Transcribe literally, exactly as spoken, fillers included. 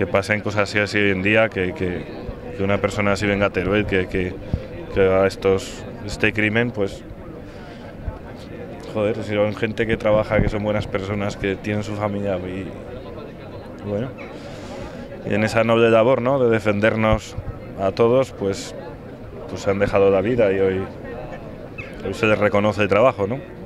que pasen cosas así, así hoy en día, que, que, que una persona así venga a Teruel, que, que, que haga estos, este crimen, pues joder, si son gente que trabaja, que son buenas personas, que tienen su familia y bueno, y en esa noble labor, ¿no?, de defendernos a todos, pues, pues han dejado la vida y hoy, hoy se les reconoce el trabajo, ¿no?